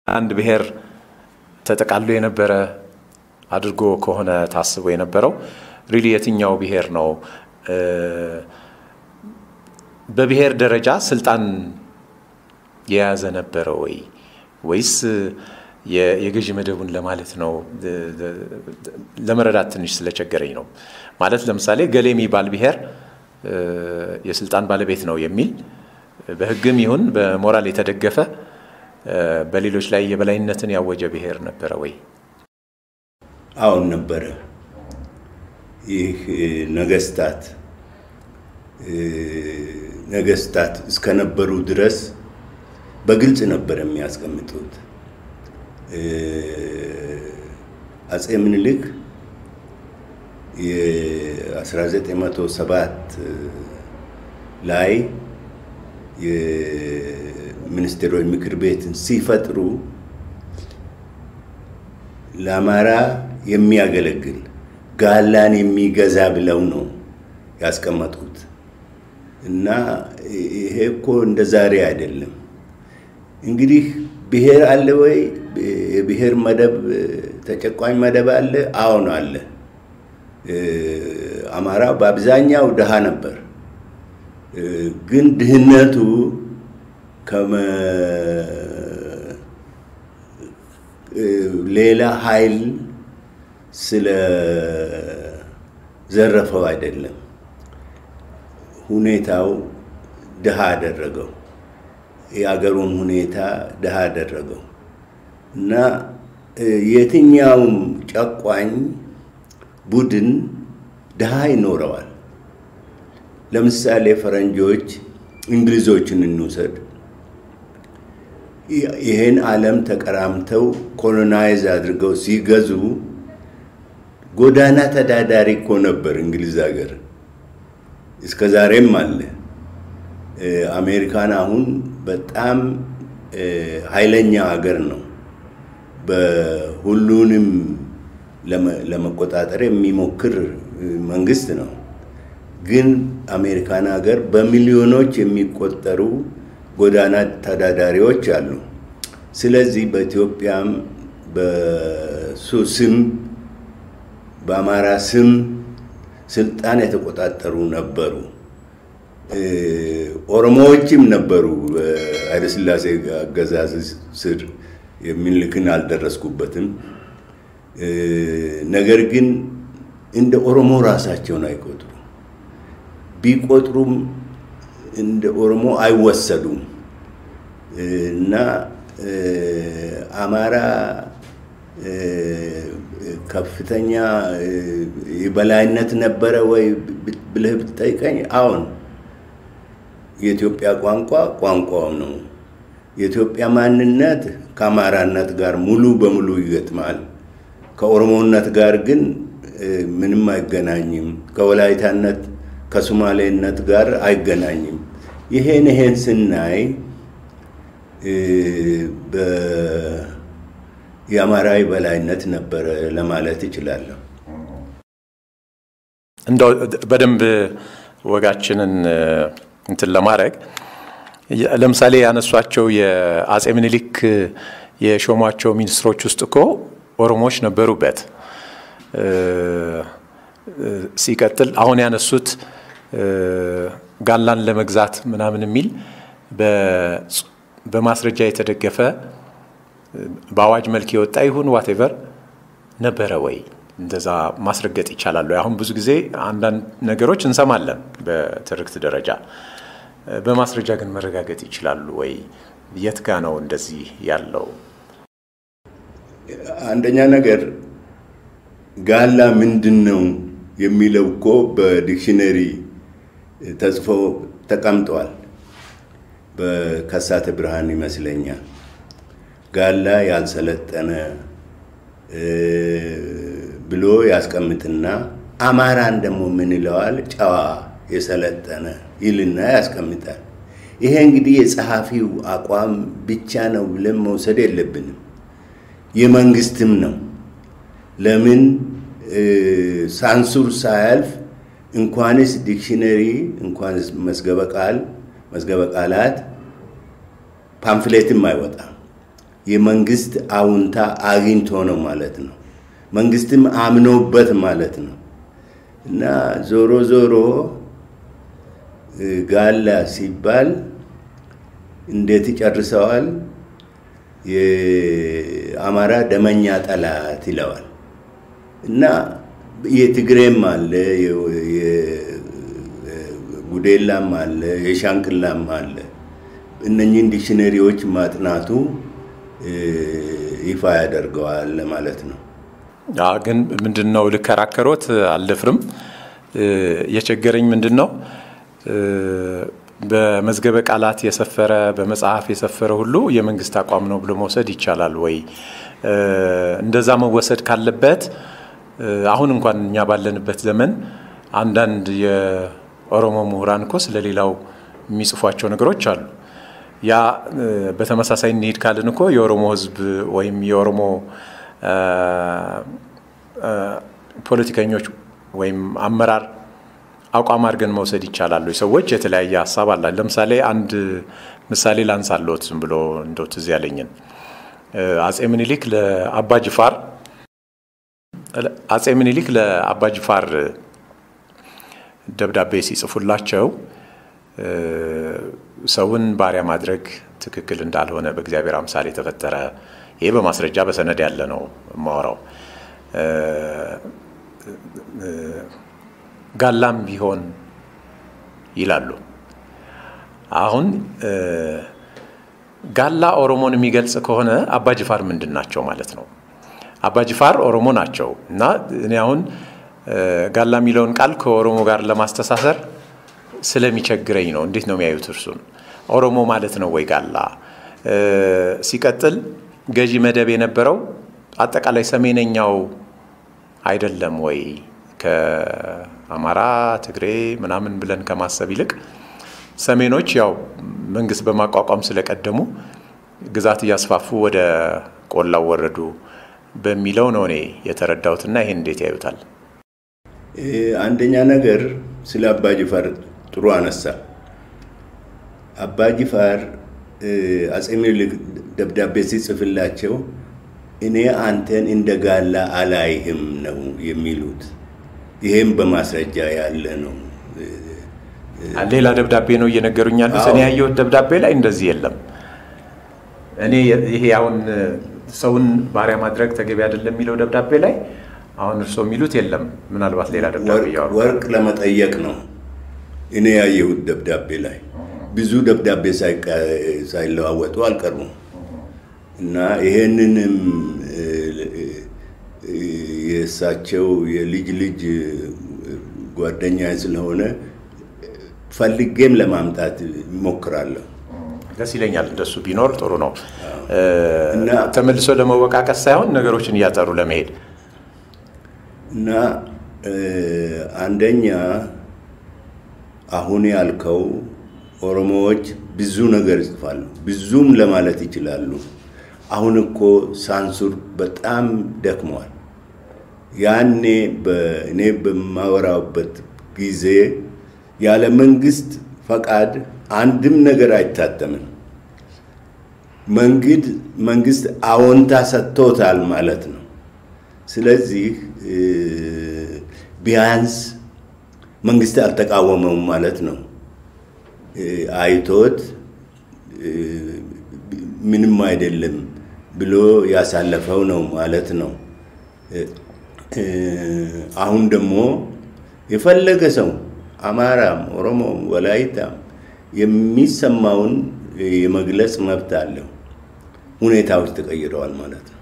አንድ ብሔር ተጠቃሎ የነበረ አድርጎ ከሆነ ታስቦ የነበረው ሪሊ የትኛው ብሔር ነው በብሔር ደረጃ ስልጣን የያዘ ነበር ወይስ የገዢ መደቡን ለማለት ነው ለመረዳት ትንሽ ስለቸገረኝ ነው ማለት ለምሳሌ ገሌ የሚባል ብሔር የስልጣን ባለቤት ነው የሚል በህግም ይሁን በሞራል የተደገፈ በሌሎች ላይ የበላይነትን ያወጀ ብሔር ነበር ወይ አሁን ነበር ይህ ነገስታት እስከነበሩ ድረስ በግልጽ ነበር የሚያስቀምጡት አጼ ምኒልክ የ1907 ላይ የሚኒስቴሮች ምክር ቤትን ሲፈጥሩ ለአማራ የሚያገለግል ጋላን የሚገዛ ብለው ነው ያስቀመጡት እና ይሄ እኮ እንደ ዛሬ አይደለም እንግዲህ ብሔር አለ ወይ የብሔር መደብ ተጨቋኝ መደብ አለ አሁን አለ አማራ በአብዛኛው ደሃ ነበር ግን ድህነቱ ሌላ ኃይል ስለ ዘረፈው አይደለም ሁኔታው ደሃ አደረገው የአገሩን ሁኔታ ደሃ አደረገው እና የትኛውም ጨቋኝ ቡድን ደሃ ይኖረዋል ለምሳሌ ፈረንጆች እንግሊዞችን እንውሰድ ይሄን ዓለም ተቀራምተው ኮሎናይዝ አድርገው ሲገዙ ጎዳና ተዳዳሪ እኮ ነበር እንግሊዝ ሀገር እስከዛሬም አለ አሜሪካን አሁን በጣም ኃይለኛ ሀገር ነው በሁሉንም ለመቆጣጠር የሚሞክር መንግስት ነው ግን አሜሪካን ሀገር በሚሊዮኖች የሚቆጠሩ ጎዳና ተዳዳሪዎች አሉ ስለዚህ በኢትዮጵያም በሱስም በአማራ ስም ስልጣን የተቆጣጠሩ ነበሩ ኦሮሞዎችም ነበሩ ኃይለ ሥላሴ አገዛዝ ስር የሚልክን አልደረስኩበትም ነገር ግን እንደ ኦሮሞ ራሳቸውን አይቆጥሩ ቢቆጥሩም እንደ ኦሮሞ አይወሰዱም እና አማራ ከፍተኛ የበላይነት ነበረ ወይ ብለህ ብትጠይቀኝ አሁን የኢትዮጵያ ቋንቋው ነው የኢትዮጵያ ማንነት ከአማራነት ጋር ሙሉ በሙሉ ይገጥማል ከኦሮሞነት ጋር ግን ምንም አይገናኝም ከወላይታነት ከሶማሌነት ጋር አይገናኝም ይሄን ስናይ የአማራዊ በላይነት ነበር ለማለት ይችላል እንደው በደንብ ወጋችንን እንትን ለማድረግ ለምሳሌ ያነሷቸው የአጼ ምኒልክ የሾሟቸው ሚኒስትሮች ውስጥ እኮ ኦሮሞዎች ነበሩበት ሲቀጥል አሁን ያነሱት ጋላን ለመግዛት ምናምን የሚል በማስረጃ የተደገፈ በአዋጅ መልክ የወጣ ይሁን ዋትኤቨር ነበረ ወይ እንደዛ ማስረገጥ ይቻላል አሁን ብዙ ጊዜ አንዳንድ ነገሮች እንሰማለን በትርክት ደረጃ በማስረጃ ግን መረጋገጥ ይችላል ወይ የት ጋር ነው እንደዚህ ያለው አንደኛ ነገር ጋላ ምንድነው የሚለው እኮ በዲክሽነሪ ተጽፎ ተቀምጧል በከሳተ ብርሃን ይመስለኛል ጋላ ያልሰለጠነ ብሎ ያስቀምጥና አማራን ደግሞ ምን ይለዋል ጨዋ የሰለጠነ ይልና ያስቀምጣል ይሄ እንግዲህ የጸሐፊው አቋም ብቻ ነው ብለን መውሰድ የለብንም የመንግስትም ነው ለምን ሳንሱር ሳያልፍ እንኳንስ ዲክሽነሪ እንኳንስ መዝገበ ቃላት ፓምፍሌትም አይወጣ የመንግስት አውንታ አግኝቶ ነው ማለት ነው። መንግስትም አምኖበት ማለት ነው። እና ዞሮ ዞሮ ጋላ ሲባል እንዴት ይጨርሰዋል? የአማራ ደመኛ ጠላት ይለዋል። እና የትግሬም አለ፣ የጉዴላም አለ፣ የሻንቅላም አለ። እነኚህ ዲክሽነሪዎች ማጥናቱ ይፋ ያደርገዋል ማለት ነው። ግን ምንድነው ልከራከሮት አልደፍርም። የቸገረኝ ምንድነው በመዝገበ ቃላት የሰፈረ በመጽሐፍ የሰፈረ ሁሉ የመንግስት አቋም ነው ብሎ መውሰድ ይቻላል ወይ? እንደዛ መወሰድ ካለበት አሁን እንኳን እኛ ባለንበት ዘመን አንዳንድ የኦሮሞ ምሁራን እኮ ስለሌላው የሚጽፏቸው ነገሮች አሉ። ያ በተመሳሳይ እንሂድ ካልን እኮ የኦሮሞ ህዝብ ወይም የኦሮሞ ፖለቲከኞች ወይም አመራር አቋም አድርገን መውሰድ ይቻላል። ሰዎች የተለያየ ሐሳብ አላቸው። ለምሳሌ አንድ ምሳሌ ላንሳለሁት ዝም ብሎ እንደው ትዝ ያለኝን አጼ ምኒልክ ለአባጅፋር ደብዳቤ ሲጽፉላቸው ሰውን ባሪያ ማድረግ ትክክል እንዳልሆነ በእግዚአብሔር አምሳል የተፈጠረ ይሄ በማስረጃ በሰነድ ያለ ነው ማወራው። ጋላም ቢሆን ይላሉ። አሁን ጋላ ኦሮሞን የሚገልጽ ከሆነ አባጅፋር ምንድናቸው ማለት ነው? አባጅፋር ኦሮሞ ናቸው እና እኔ አሁን ጋላ የሚለውን ቃል ከኦሮሞ ጋር ለማስተሳሰር ስለሚቸግረኝ ነው። እንዴት ነው የሚያዩት እርሱን? ኦሮሞ ማለት ነው ወይ ጋላ? ሲቀጥል ገዢ መደብ የነበረው አጠቃላይ ሰሜነኛው አይደለም ወይ? ከአማራ ትግሬ ምናምን ብለን ከማሰብ ይልቅ ሰሜኖች ያው መንግስት በማቋቋም ስለቀደሙ ግዛት እያስፋፉ ወደ ቆላው ወረዱ በሚለው ነው እኔ የተረዳሁትና ይሄን እንዴት ያዩታል? አንደኛ ነገር ስለ አባጅፋር ጥሩ አነሳ። አባጅፋር አጼ ምኒልክ ደብዳቤ ሲጽፍላቸው እኔ አንተን እንደጋላ አላይህም ነው የሚሉት። ይሄም በማስረጃ ያለ ነው። ሌላ ደብዳቤ ነው እየነገሩኝ ያሉት። እኔ ያየሁት ደብዳቤ ላይ እንደዚህ የለም። እኔ ይሄ አሁን ሰውን ባሪያ ማድረግ ተገቢ አይደለም የሚለው ደብዳቤ ላይ አሁን እርሶ የሚሉት የለም። ምናልባት ሌላ ደብዳቤ ያወሩ ወርቅ ለመጠየቅ ነው እኔ ያየሁት ደብዳቤ ላይ። ብዙ ደብዳቤ ሳይለዋወጡ አልቀሩም እና ይሄንንም የእሳቸው የልጅ ጓደኛ ስለሆነ ፈልጌም ለማምጣት ሞክራለሁ። ደስ ይለኛል። እንደሱ ቢኖር ጥሩ ነው እና ተመልሶ ለመወቃቀስ ሳይሆን ነገሮችን እያጠሩ ለመሄድ እና አንደኛ አሁን ያልከው ኦሮሞዎች ብዙ ነገር ይጽፋሉ፣ ብዙም ለማለት ይችላሉ። አሁን እኮ ሳንሱር በጣም ደክሟል። ያኔ እኔ በማወራበት ጊዜ ያለ መንግስት ፈቃድ አንድም ነገር አይታተምም። መንግስት አዎንታ ሰጥቶታል ማለት ነው። ስለዚህ ቢያንስ መንግስት አልተቃወመውም ማለት ነው። አይቶት ምንም አይደለም ብሎ ያሳለፈው ነው ማለት ነው። አሁን ደግሞ የፈለገ ሰው አማራም ኦሮሞም ወላይታም የሚሰማውን የመግለጽ መብት አለው። ሁኔታዎች ተቀይረዋል ማለት ነው።